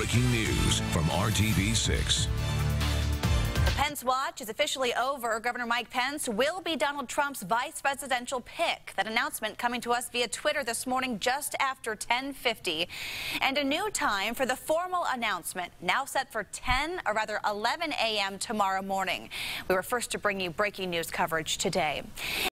breaking news from RTV6. The Pence watch is officially over. Governor Mike Pence will be Donald Trump's vice presidential pick. That announcement coming to us via Twitter this morning just after 10:50. And a new time for the formal announcement, now set for 11 a.m. tomorrow morning. We were first to bring you breaking news coverage today.